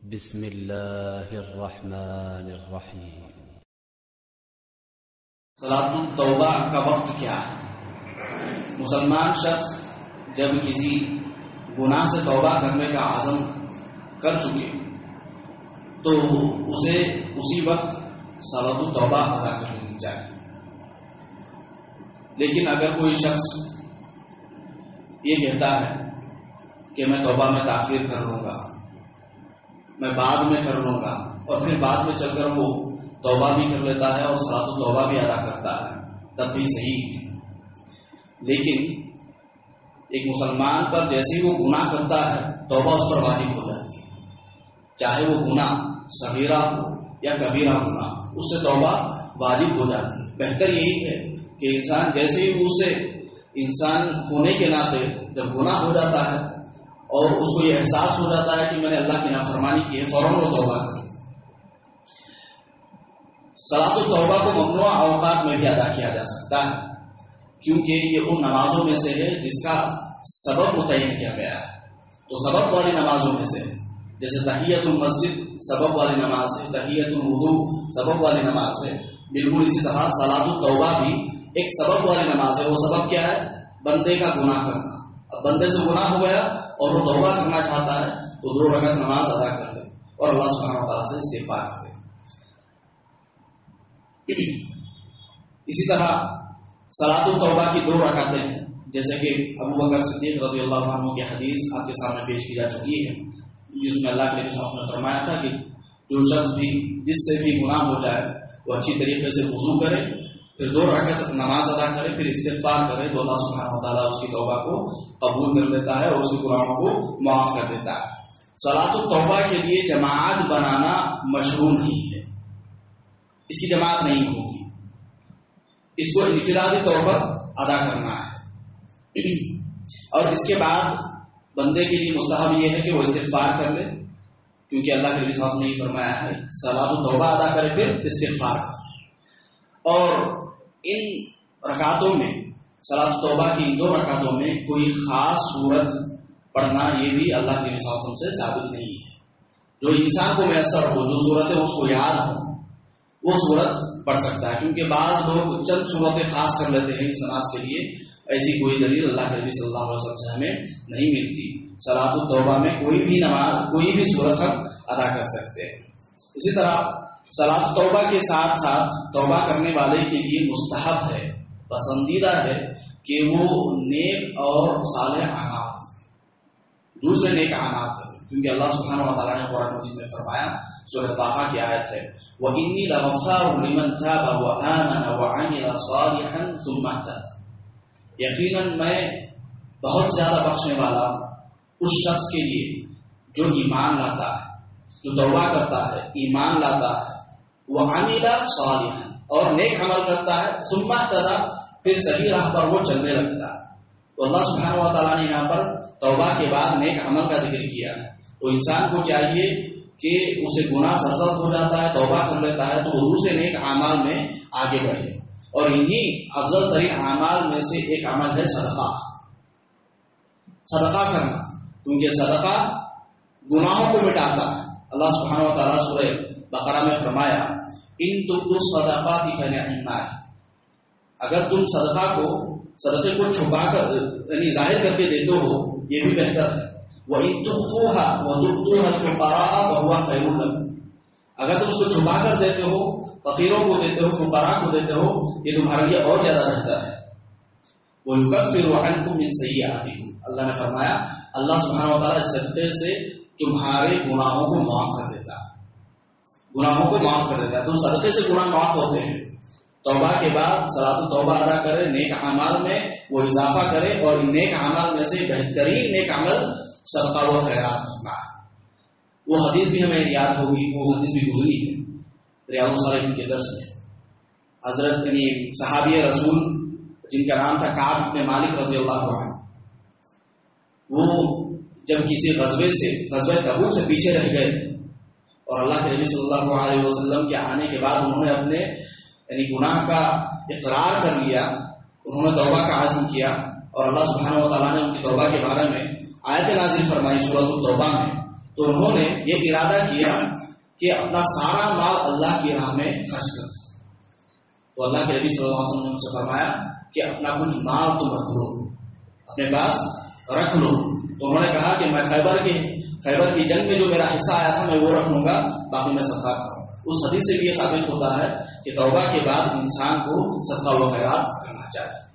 بسم اللہ الرحمن الرحیم۔ صلاۃ التوبہ کا وقت کیا ہے؟ مسلمان شخص جب کسی گناہ سے توبہ کرنے کا عزم کر چکے تو اسے اسی وقت صلاۃ التوبہ ادا کر لینی چاہیے۔ لیکن اگر کوئی شخص یہ کہتا ہے کہ میں توبہ میں تاخیر کر لوں گا، میں بعد میں کر لوں گا، اور پھر بعد میں چل کر وہ توبہ بھی کر لیتا ہے اور صلاۃ التوبہ بھی ادا کرتا ہے، تب بھی صحیح ہے۔ لیکن ایک مسلمان پر جیسے ہی وہ گناہ کرتا ہے توبہ اس پر واجب ہو جاتی ہے، چاہے وہ گناہ صغیرہ ہو یا کبیرہ گناہ، اس سے توبہ واجب ہو جاتی ہے۔ بہتر یہی ہے کہ انسان جیسے ہی اس سے انسان ہونے کے ناطے جب گناہ ہو جاتا ہے اور اس کو یہ احساس ہو جاتا ہے کہ میں نے اللہ کی نافرمانی کی ہے، فوراً وہ توبہ کرے۔ صلاۃ التوبہ کو ممنوع اوقات میں بھی ادا کیا جا سکتا ہے، کیونکہ یہ ان نمازوں میں سے ہے جس کا سبب متعین کیا گیا ہے۔ تو سبب والی نمازوں میں سے جیسے تحیۃ المسجد سبب والی نماز ہے، تحیۃ الوضو سبب والی نماز ہے، بالکل اسی طرح صلاۃ التوبہ بھی ایک سبب والی نماز ہے۔ وہ سبب کیا ہے؟ بندے کا گناہ کرنا۔ اب بندے سے گناہ ہو گیا اور وہ توبہ کرنا چاہتا ہے تو 2 رکعت نماز ادا کر لے اور اللہ سبحانہ و تعالیٰ سے استغفار کرے۔ اسی طرح صلاۃ التوبہ کی 2 رکعتیں ہیں، جیسے کہ ابو بکر صدیق رضی اللہ عنہ کی حدیث آپ کے سامنے پیش کی جا چکی ہے، جس میں اللہ کے نبی صلی اللہ علیہ وسلم نے فرمایا تھا کہ جو شخص بھی جس سے بھی گناہ ہو جائے وہ اچھی طریقے سے وضو کرے، پھر 2 رکعت نماز ادا کرے، پھر استغفار کرے تو اللہ سبحانہ و تعالیٰ اس کی توبہ کو قبول کر لیتا ہے اور اس کے گناہوں کو معاف کر دیتا ہے۔ صلاۃ التوبہ کے لیے جماعت بنانا مشروع نہیں ہے، اس کی جماعت نہیں ہوگی، اس کو انفرادی طور پر ادا کرنا ہے۔ اور اس کے بعد بندے کے لیے مستحب یہ ہے کہ وہ استغفار کر لے، کیونکہ اللہ کے نبی صلی اللہ علیہ وسلم نے یہ فرمایا ہے صلاۃ التوبہ ادا کرے پھر استغفار کرے۔ اور ان رکعتوں میں صلاۃ التوبہ کی 2 رکعتوں میں کوئی خاص سورت پڑھنا یہ بھی اللہ کے نبی صلی اللہ علیہ وسلم سے ثابت نہیں ہے۔ جو انسان کو میسر ہو، جو صورتیں اس کو یاد ہوں وہ صورت پڑھ سکتا ہے، کیونکہ بعض لوگ چند صورتیں خاص کر لیتے ہیں اس نماز کے لیے۔ ایسی کوئی دلیل اللہ کے نبی صلی اللہ علیہ وسلم سے ہمیں نہیں ملتی۔ صلاۃ التوبہ میں کوئی بھی نماز کوئی بھی صورت ہم ادا کر سکتے ہیں۔ اسی طرح صلاۃ التوبہ کے ساتھ ساتھ توبہ کرنے والے کے لیے مستحب ہے، پسندیدہ ہے کہ وہ نیک اور صالح اعمال کرے، دوسرے نیک اعمال کرے، کیونکہ اللہ سبحانہ و تعالیٰ نے قرآن مجید میں فرمایا، سورہ طٰہٰ کی آیت ہے وَإِنِّي لَغَفَّارٌ لِمَن تَابَ وَآمَنَ وَعَمِلَ صَالِحًا ثُمَّ اهْتَدَىٰ، یقیناً میں بہت زیادہ بخشنے والا اس شخص کے لیے جو ایمان لاتا ہے، جو توبہ کرتا ہے، ایمان لاتا ہے، وَعَمِلَ صَالِحًا اور نیک عمل کرتا ہے، ثُمَّ اهْتَدَىٰ پھر صحیح راہ پر وہ چلنے لگتا ہے۔ تو اللہ سبحانہ و تعالیٰ نے یہاں پر توبہ کے بعد نیک عمل کا ذکر کیا ہے۔ تو انسان کو چاہیے کہ اسے گناہ سرزد ہو جاتا ہے، توبہ کر لیتا ہے تو وہ دوسرے نیک اعمال میں آگے بڑھے، اور انہی افضل ترین اعمال میں سے ایک عمل ہے صدقہ کرنا، کیونکہ صدقہ گناہوں کو مٹاتا ہے۔ اللہ سبحانہ و تعالیٰ سورہ بقرہ میں فرمایا ان تبدوا الصدقات فنعما، اگر تم صدقے کو چھپا کر یعنی ظاہر کر کے دیتے ہو یہ بھی بہتر ہے، وَإِن تُخْفُوهَا وَتُؤْتُوهَا الْفُقَرَاءَ فَهُوَ خَيْرٌ لَكُمْ، اگر تم اس کو چھپا کر دیتے ہو، فقیروں کو دیتے ہو، فقراء کو دیتے ہو، یہ تمہارے لیے اور زیادہ بہتر ہے۔ وَيُكَفِّرُ عَنْكُم مِّن سَيِّئَاتِكُمْ، اللہ نے فرمایا اللہ سبحانہ و تعالیٰ اس صدقے سے تمہارے گناہوں کو معاف کر دیتا ہے، گناہوں کو معاف کر دیتا ہے۔ تو صدقے سے گناہ معاف ہوتے ہیں۔ توبہ کے بعد صلاۃ التوبہ ادا کرے، نیک اعمال میں وہ اضافہ کرے، اور ان نیک اعمال میں سے بہترین نیک عمل صدقہ و خیرات کرنا ہے۔ وہ حدیث بھی ہمیں یاد ہوگی، وہ حدیث بھی گزری ہے ریاض الصالحین کے درس میں۔ حضرت صحابی رسول جن کا نام تھا کعب بن مالک رضی اللہ عنہ، وہ جب کسی غزوہ تبوک سے پیچھے رہ گئے اور اللہ کے نبی صلی اللہ علیہ وسلم کے آنے کے بعد انہوں نے اپنے گناہ کا اقرار کر لیا، انہوں نے توبہ کا عزم کیا، اور اللہ سبحانہ و تعالیٰ نے ان کی توبہ کے بارے میں آیت نازل فرمائی سورۃ التوبہ میں تو انہوں نے یہ ارادہ کیا کہ اپنا سارا مال اللہ کی راہ میں خرچ کر. تو اللہ کے نبی صلی اللہ علیہ وسلم نے ان سے فرمایا کہ اپنا کچھ مال تم رکھ لو، اپنے پاس رکھ لو. تو انہوں نے کہا کہ میں خیبر کی جنگ میں جو میرا حصہ آیا تھا میں وہ رکھ لوں گا، باقی میں صدقہ کروں. اس حدیث سے بھی یہ ثابت ہوتا ہے کہ توبہ کے بعد انسان کو صدقہ و خیرات کرنا چاہیے.